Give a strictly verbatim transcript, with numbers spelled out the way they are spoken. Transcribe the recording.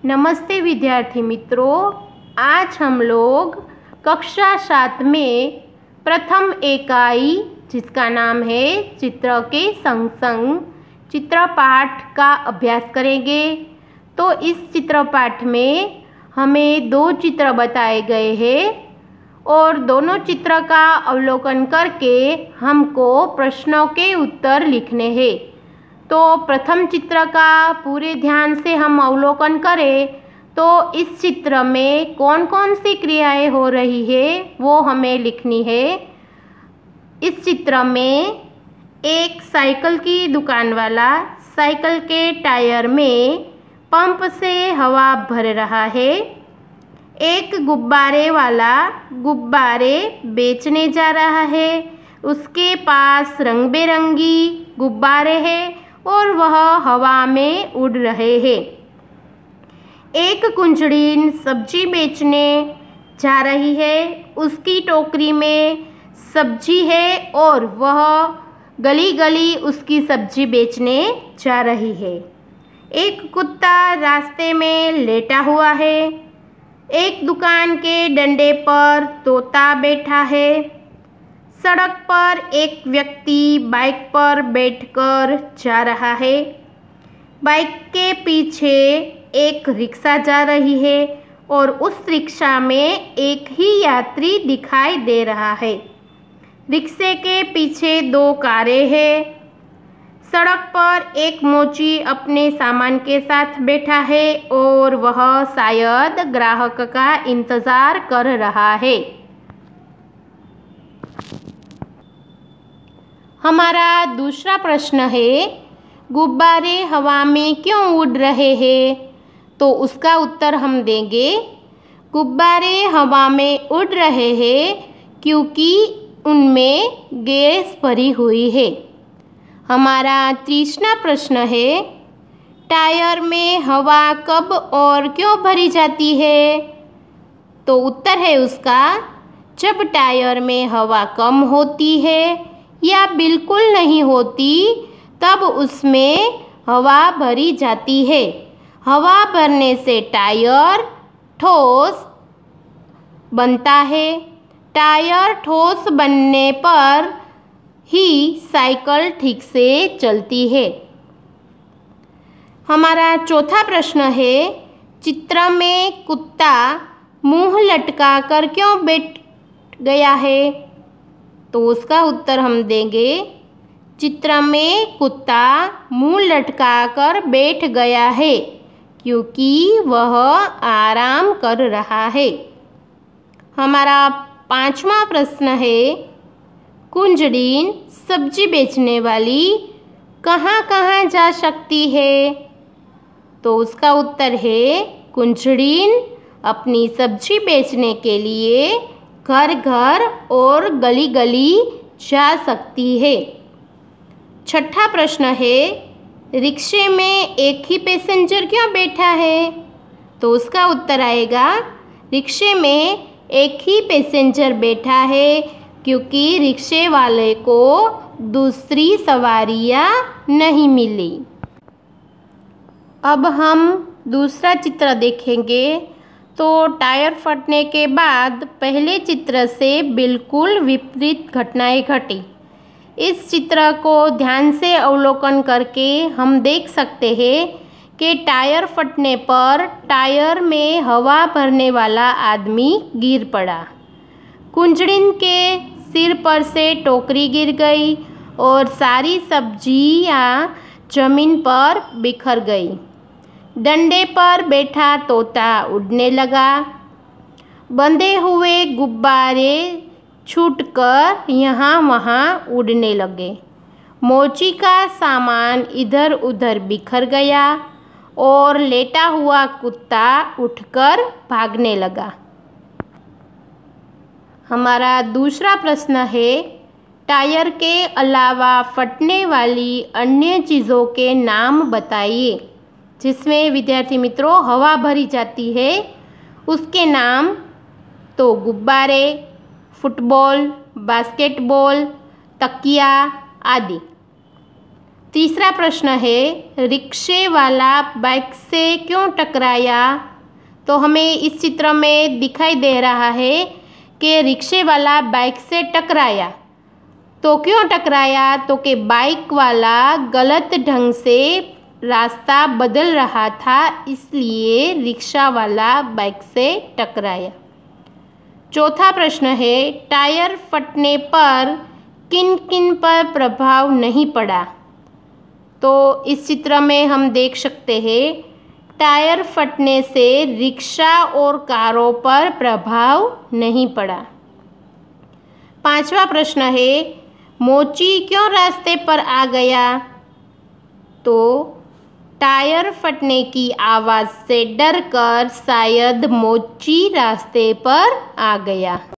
नमस्ते विद्यार्थी मित्रों, आज हम लोग कक्षा सात में प्रथम इकाई जिसका नाम है चित्र के संग संग चित्र पाठ का अभ्यास करेंगे। तो इस चित्र पाठ में हमें दो चित्र बताए गए हैं और दोनों चित्र का अवलोकन करके हमको प्रश्नों के उत्तर लिखने हैं। तो प्रथम चित्र का पूरे ध्यान से हम अवलोकन करें तो इस चित्र में कौन कौन सी क्रियाएं हो रही है वो हमें लिखनी है। इस चित्र में एक साइकिल की दुकान वाला साइकिल के टायर में पंप से हवा भर रहा है। एक गुब्बारे वाला गुब्बारे बेचने जा रहा है। उसके पास रंग बिरंगी गुब्बारे हैं और वह हवा में उड़ रहे हैं। एक कुंजड़ीन सब्जी बेचने जा रही है। उसकी टोकरी में सब्जी है और वह गली गली उसकी सब्जी बेचने जा रही है। एक कुत्ता रास्ते में लेटा हुआ है। एक दुकान के डंडे पर तोता बैठा है। सड़क पर एक व्यक्ति बाइक पर बैठकर जा रहा है। बाइक के पीछे एक रिक्शा जा रही है और उस रिक्शा में एक ही यात्री दिखाई दे रहा है। रिक्शे के पीछे दो कारें हैं। सड़क पर एक मोची अपने सामान के साथ बैठा है और वह शायद ग्राहक का इंतज़ार कर रहा है। हमारा दूसरा प्रश्न है, गुब्बारे हवा में क्यों उड़ रहे हैं? तो उसका उत्तर हम देंगे, गुब्बारे हवा में उड़ रहे हैं क्योंकि उनमें गैस भरी हुई है। हमारा तीसरा प्रश्न है, टायर में हवा कब और क्यों भरी जाती है? तो उत्तर है उसका, जब टायर में हवा कम होती है या बिल्कुल नहीं होती तब उसमें हवा भरी जाती है। हवा भरने से टायर ठोस बनता है। टायर ठोस बनने पर ही साइकिल ठीक से चलती है। हमारा चौथा प्रश्न है, चित्र में कुत्ता मुंह लटका कर क्यों बैठ गया है? तो उसका उत्तर हम देंगे, चित्र में कुत्ता मुंह लटका कर बैठ गया है क्योंकि वह आराम कर रहा है। हमारा पांचवा प्रश्न है, कुंजड़ीन सब्जी बेचने वाली कहाँ कहाँ जा सकती है? तो उसका उत्तर है, कुंजड़ीन अपनी सब्जी बेचने के लिए घर घर और गली गली जा सकती है। छठा प्रश्न है, रिक्शे में एक ही पैसेंजर क्यों बैठा है? तो उसका उत्तर आएगा, रिक्शे में एक ही पैसेंजर बैठा है क्योंकि रिक्शे वाले को दूसरी सवारियां नहीं मिली। अब हम दूसरा चित्र देखेंगे। तो टायर फटने के बाद पहले चित्र से बिल्कुल विपरीत घटनाएं घटी। इस चित्र को ध्यान से अवलोकन करके हम देख सकते हैं कि टायर फटने पर टायर में हवा भरने वाला आदमी गिर पड़ा। कुंजड़ीन के सिर पर से टोकरी गिर गई और सारी सब्जियां जमीन पर बिखर गई। डंडे पर बैठा तोता उड़ने लगा। बंधे हुए गुब्बारे छूटकर यहाँ वहाँ उड़ने लगे। मोची का सामान इधर उधर बिखर गया और लेटा हुआ कुत्ता उठकर भागने लगा। हमारा दूसरा प्रश्न है, टायर के अलावा फटने वाली अन्य चीज़ों के नाम बताइए। जिसमें विद्यार्थी मित्रों हवा भरी जाती है उसके नाम, तो गुब्बारे, फुटबॉल, बास्केटबॉल, तकिया आदि। तीसरा प्रश्न है, रिक्शे वाला बाइक से क्यों टकराया? तो हमें इस चित्र में दिखाई दे रहा है कि रिक्शे वाला बाइक से टकराया। तो क्यों टकराया? तो कि बाइक वाला गलत ढंग से रास्ता बदल रहा था, इसलिए रिक्शा वाला बाइक से टकराया। चौथा प्रश्न है, टायर फटने पर किन किन पर प्रभाव नहीं पड़ा? तो इस चित्र में हम देख सकते हैं टायर फटने से रिक्शा और कारों पर प्रभाव नहीं पड़ा। पांचवा प्रश्न है, मोची क्यों रास्ते पर आ गया? तो टायर फटने की आवाज़ से डरकर शायद मोची रास्ते पर आ गया।